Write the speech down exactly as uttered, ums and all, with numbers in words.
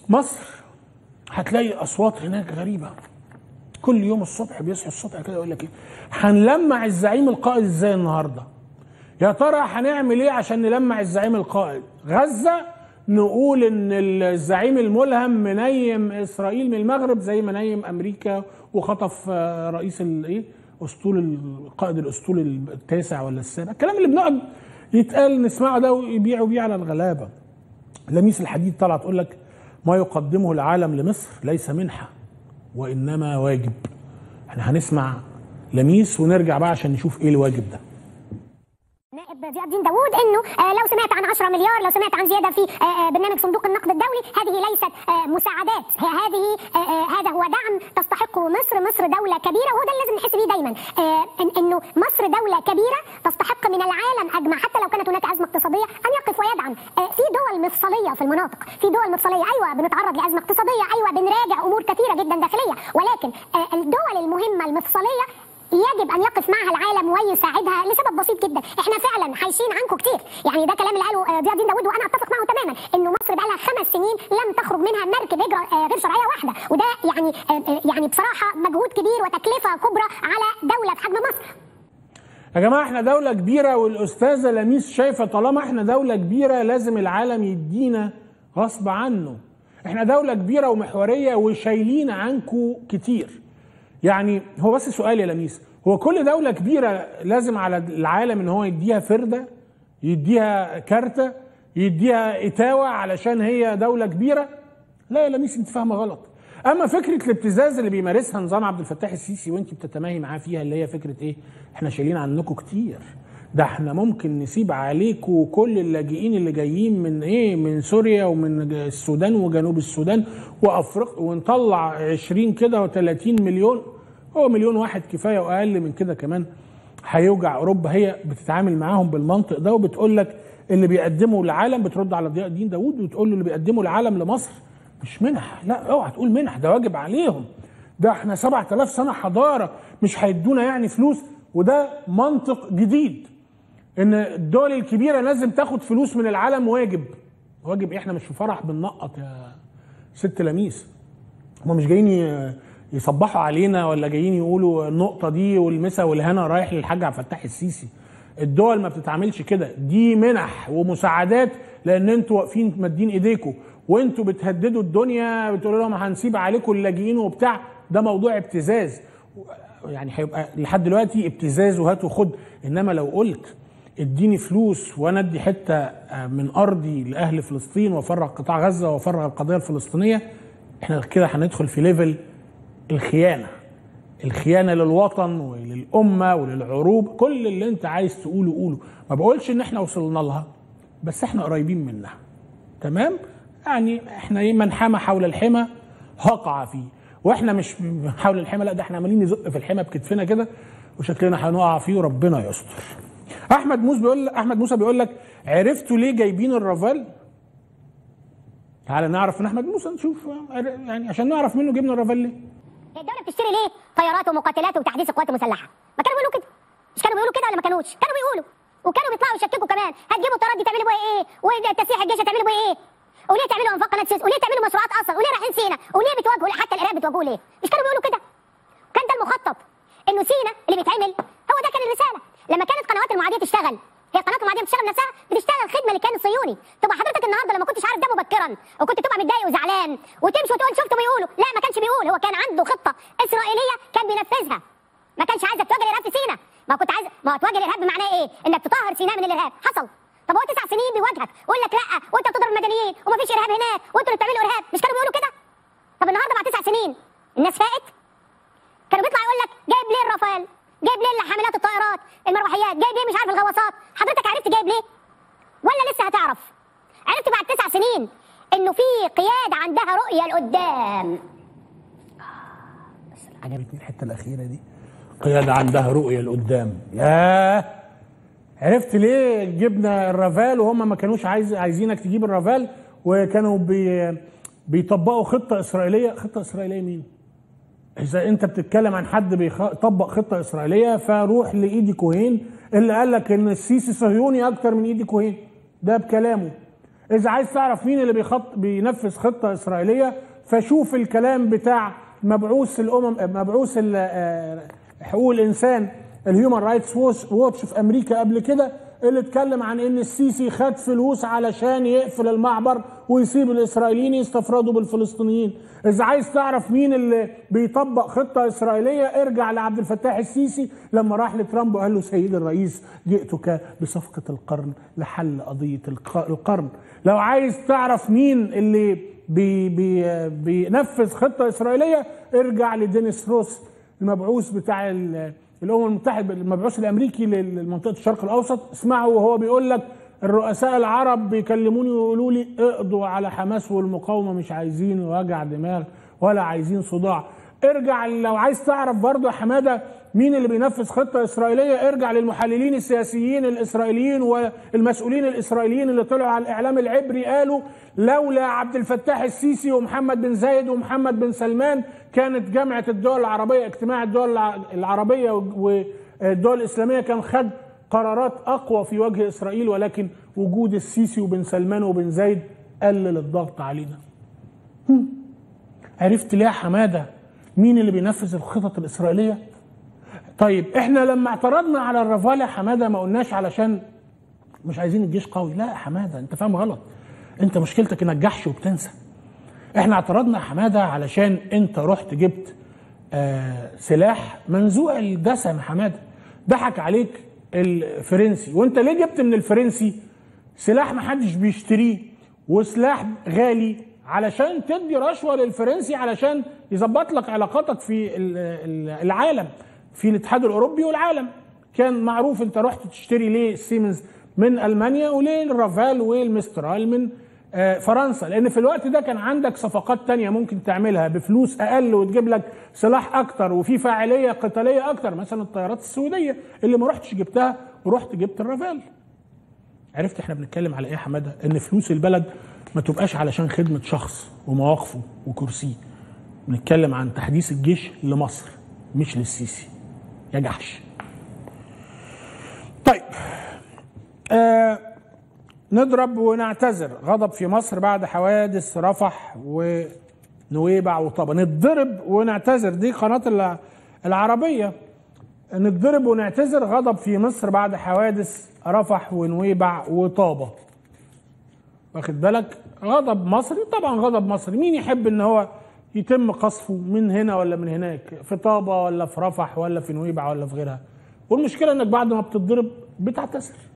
مصر هتلاقي اصوات هناك غريبه. كل يوم الصبح بيصحوا الصبح كده يقول لك ايه، هنلمع الزعيم القائد ازاي النهارده؟ يا ترى هنعمل ايه عشان نلمع الزعيم القائد؟ غزه نقول ان الزعيم الملهم منيم اسرائيل من المغرب زي ما نيم امريكا وخطف رئيس الايه اسطول القائد الاسطول التاسع ولا السابع. الكلام اللي بنقعد يتقال نسمعه ده ويبيعوا بيه على الغلابه. لميس الحديد طلع تقول لك ما يقدمه العالم لمصر ليس منحه وانما واجب. احنا هنسمع لميس ونرجع بقى عشان نشوف ايه الواجب ده. نائب ضياء الدين داوود انه آه لو سمعت عن عشرة مليار، لو سمعت عن زياده في آه برنامج صندوق النقد الدولي، هذه ليست آه مساعدات، هذه آه آه هذا هو دعم تستحقه مصر. مصر دوله كبيره وهو ده اللي لازم نحس بيه دايما، آه إن انه مصر دوله كبيره تستحق من العالم اجمع حتى لو كانت هناك ازمه اقتصاديه ان يقف ويدعم. آه في دول مفصليه في المناطق، في دول مفصليه ايوه بنتعرض لازمه اقتصاديه، ايوه بنراجع امور كثيره جدا داخليه، ولكن آه الدول المهمه المفصليه يجب ان يقف معها العالم ويساعدها لسبب بسيط جدا. احنا فعلا عايشين عنكم كتير، يعني ده كلام اللي قاله ضياء الدين داوود وانا اتفق معه تماما، انه مصر بقى لها خمس سنين لم تخرج منها مركب هجره غير شرعيه واحده، وده يعني يعني بصراحه مجهود كبير وتكلفه كبرى على دوله في حجم مصر. يا جماعه احنا دوله كبيره، والاستاذه لميس شايفه طالما احنا دوله كبيره لازم العالم يدينا غصب عنه. احنا دوله كبيره ومحوريه وشايلين عنكم كتير. يعني هو بس سؤال يا لميس، هو كل دولة كبيرة لازم على العالم ان هو يديها فردة، يديها كارتة، يديها اتاوة علشان هي دولة كبيرة؟ لا يا لميس انت فاهمة غلط. اما فكرة الابتزاز اللي بيمارسها نظام عبد الفتاح السيسي وانت بتتماهي معاه فيها، اللي هي فكرة ايه؟ احنا شايلين عنكم كتير، ده احنا ممكن نسيب عليكم كل اللاجئين اللي جايين من ايه، من سوريا ومن السودان وجنوب السودان وافريقيا، ونطلع عشرين كده وثلاثين مليون. هو مليون واحد كفايه واقل من كده كمان هيوجع اوروبا. هي بتتعامل معاهم بالمنطق ده وبتقول لك اللي بيقدمه العالم، بترد على ضياء الدين داوود وتقول له اللي بيقدمه العالم لمصر مش منح. لا اوعى تقول منح، ده واجب عليهم، ده احنا سبعة آلاف سنه حضاره مش هيدونا يعني فلوس. وده منطق جديد ان الدول الكبيره لازم تاخد فلوس من العالم. واجب واجب احنا مش في فرح بننقط يا ست لميس. هم مش جايين يصبحوا علينا ولا جايين يقولوا النقطه دي والمسا والهنا رايح للحاج عبد الفتاح السيسي. الدول ما بتتعاملش كده، دي منح ومساعدات لان انتوا واقفين مادين ايديكم وانتوا بتهددوا الدنيا، بتقولوا لهم هنسيب عليكم اللاجئين وبتاع. ده موضوع ابتزاز، يعني هيبقى لحد دلوقتي ابتزاز وهات وخد. انما لو قلت اديني فلوس وانا ادي حته من ارضي لاهل فلسطين وافرغ قطاع غزه وافرغ القضيه الفلسطينيه، احنا كده هندخل في ليفل الخيانه. الخيانه للوطن وللامه وللعروب. كل اللي انت عايز تقوله قوله. ما بقولش ان احنا وصلنا لها، بس احنا قريبين منها. تمام؟ يعني احنا من حمى حول الحمى هقع فيه، واحنا مش حول الحمى، لا ده احنا عمالين نزق في الحمى بكتفنا كده وشكلنا هنقع فيه وربنا يستر. احمد موسى بيقول احمد موسى بيقول لك عرفتوا ليه جايبين الرافال؟ تعالى نعرف من احمد موسى نشوف، يعني عشان نعرف منه جبنا الرافال ليه. الدوله بتشتري ليه طيارات ومقاتلات وتحديث القوات المسلحه؟ ما كانوا بيقولوا كده؟ مش كانوا بيقولوا كده ولا ما كانوش؟ كانوا بيقولوا، وكانوا بيطلعوا يشككوا كمان. هتجيبوا الطيارات دي تعملوا بيها ايه؟ وتسليح الجيش هتعملوا بيها ايه؟ وليه تعملوا انفاق قناه السويس؟ وليه تعملوا مشروعات اصلا؟ وليه رايحين سينا؟ وليه بتواجهوا حتى الارهاب بتواجهوه ليه؟ مش كانوا بيقولوا كده؟ كان ده المخطط، انه سينا اللي بيتعمل هو ده كان الرساله. لما كانت قنوات المعاديه تشتغل، هي قناه المعاديه بتشتغل نفسها، بتشتغل خدمه للكيان الصهيوني. تبقى حضرتك النهارده لما كنتش عارف ده مبكرا وكنت تبقى متضايق وزعلان وتمشي وتقول شفتوا بيقولوا، لا ما كانش بيقول، هو كان عنده خطه اسرائيليه كان بينفذها. ما كانش عايزك تواجه الارهاب في سينا. ما كنت عايز، ما هو تواجه الارهاب بمعناه ايه؟ انك تطهر سيناء من الارهاب. حصل. طب هو تسع سنين بيواجهك ويقول لك لا وانت بتضرب المدنيين ومفيش ارهاب هناك وانتوا اللي بتعملوا ارهاب. مش كانوا بيقولوا كده؟ طب النهارده بعد تسع سنين الناس فاقت؟ كانوا بيطلع يقول لك جايب ليه الرافال؟ جايب ليه حاملات الطائرات المروحيات؟ جايب ليه مش عارف الغواصات؟ حضرتك عرفت جايب ليه؟ ولا لسه هتعرف؟ عرفت بعد تسع سنين انه في قياده عندها رؤيه لقدام. بس عجبتني الحته الاخيره دي، قياده عندها رؤيه لقدام. ياه، عرفت ليه جبنا الرافال وهم ما كانوش عايز عايزينك تجيب الرافال، وكانوا بي بيطبقوا خطه اسرائيليه. خطه اسرائيليه مين؟ إذا أنت بتتكلم عن حد بيطبق خطة إسرائيلية فروح لإيدي كوهين اللي قال لك إن السيسي صهيوني أكتر من إيدي كوهين. ده بكلامه. اذا عايز تعرف مين اللي بيخط بينفذ خطه اسرائيليه فشوف الكلام بتاع مبعوث الامم مبعوث حقوق الانسان الهيومن رايتس ووتش في امريكا قبل كده، اللي اتكلم عن ان السيسي خد فلوس علشان يقفل المعبر ويسيب الاسرائيليين يستفردوا بالفلسطينيين. اذا عايز تعرف مين اللي بيطبق خطه اسرائيليه ارجع لعبد الفتاح السيسي لما راح لترامب وقال له سيد الرئيس جئتك بصفقه القرن لحل قضيه القرن. لو عايز تعرف مين اللي بي بي بينفذ خطه اسرائيليه ارجع لدينيس روس المبعوث بتاع الامم المتحده المبعوث الامريكي لمنطقه الشرق الاوسط. اسمعوا وهو بيقول لك الرؤساء العرب بيكلموني ويقولوا لي اقضوا على حماس والمقاومه، مش عايزين وجع دماغ ولا عايزين صداع. ارجع لو عايز تعرف برضه يا حماده مين اللي بينفذ خطه اسرائيليه ارجع للمحللين السياسيين الاسرائيليين والمسؤولين الاسرائيليين اللي طلعوا على الاعلام العبري قالوا لولا عبد الفتاح السيسي ومحمد بن زايد ومحمد بن سلمان كانت جامعه الدول العربيه اجتماع الدول العربيه والدول الاسلاميه كان خد قرارات اقوى في وجه اسرائيل، ولكن وجود السيسي وبن سلمان وبن زايد قلل الضغط علينا. عرفت ليه يا حماده مين اللي بينفذ الخطط الاسرائيليه؟ طيب احنا لما اعترضنا على الرافال يا حماده ما قلناش علشان مش عايزين الجيش قوي، لا يا حماده انت فاهم غلط، انت مشكلتك انك جحش وبتنسى. احنا اعترضنا يا حماده علشان انت رحت جبت آه سلاح منزوع الدسم يا حماده، ضحك عليك الفرنسي. وانت ليه جبت من الفرنسي سلاح ما حدش بيشتريه وسلاح غالي علشان تدي رشوه للفرنسي علشان يظبط لك علاقاتك في العالم في الاتحاد الاوروبي والعالم؟ كان معروف انت رحت تشتري ليه السيمنز من المانيا وليه الرافال والمسترال من فرنسا، لان في الوقت ده كان عندك صفقات تانية ممكن تعملها بفلوس اقل وتجيب لك سلاح اكتر وفي فاعليه قتاليه اكتر، مثلا الطيارات السعوديه اللي ما رحتش جبتها ورحت جبت الرافال. عرفت احنا بنتكلم على ايه يا حماده؟ ان فلوس البلد ما تبقاش علشان خدمه شخص ومواقفه وكرسيه. بنتكلم عن تحديث الجيش لمصر مش للسيسي يا جحش. طيب آه نضرب ونعتذر، غضب في مصر بعد حوادث رفح ونويبع وطابة. نضرب ونعتذر، دي قناة العربية. نضرب ونعتذر، غضب في مصر بعد حوادث رفح ونويبع وطابة. واخد بالك؟ غضب مصري، طبعا غضب مصري. مين يحب ان هو يتم قصفه من هنا ولا من هناك، في طابة ولا في رفح ولا في نويبع ولا في غيرها؟ والمشكلة انك بعد ما بتضرب بتعتذر.